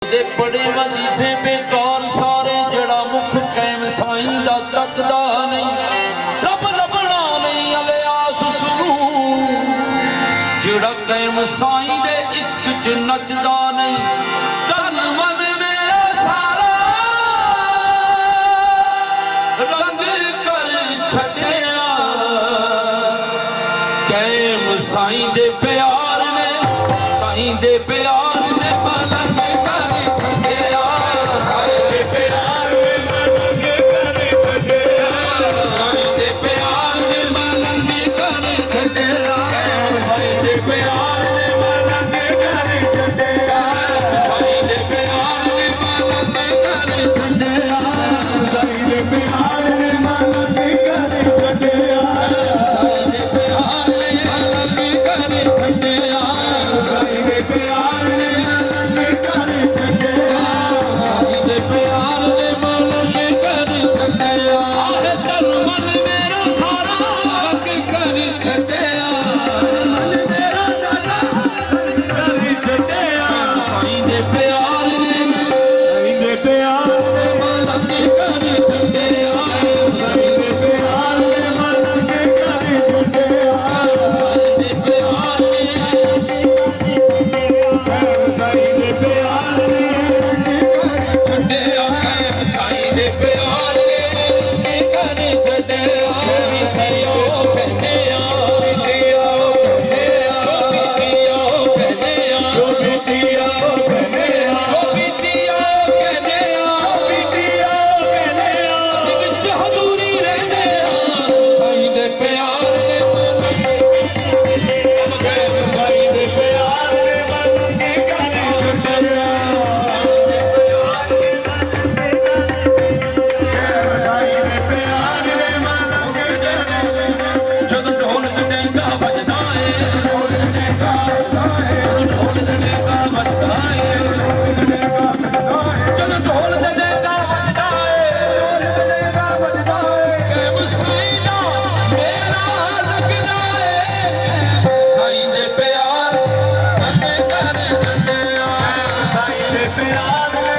दे बड़े वजीफे बेकार सारे जड़ा मुख कैम साईं दा तकदा नहीं रब लभना नहीं अलियास सुनू जड़ा कैम साईं दे इश्क च नचदा नहीं तन मन मेरा सारा रंग कर छड़िया कैम साईं दे प्यार ने साईं दे प्यार ने मलंग कर छड़िया साईं दे प्यार ने मलंग कर छड़िया साईं दे प्यार ने मलंग कर छड़िया साईं दे प्यार ने मलंग कर छड़िया साईं दे प्यार ने मलंग कर छड़िया साईं दे प्यार ने मलंग कर छड़िया साईं दे प्यार ने मलंग कर छड़िया साईं दे प्यार ने मलंग कर छड़िया साईं दे प्यार ने मलंग कर छड़िया आह तन मन मेरा सारा रंग कर छड़िया मन मेरा सारा कर छड़िया साईं दे प्यार ने मलंग कर छड़िया साईं दे प्यार ने मलंग कर छड़िया साईं दे प्यार ने साईं दे प्यार ने छड़िया साईं दे प्यार ने कर छड़िया सैयो कहने बीतिया कहने जो बीतिया कहने विच हजूरी रहने साईं दे प्यार ने साईं दे प्यार ने मलंग कर छड़िया साईं दे प्यार ने मलंग जद ढोल जनेगा बजदा है ढोल जनेगा ढोल जनेगा बजदा है जद ढोल जनेगा बजदा है कैम साईं दा मेरा लगदा है साईं दे प्यार रंग कर छड़िया साईं दे प्यार ने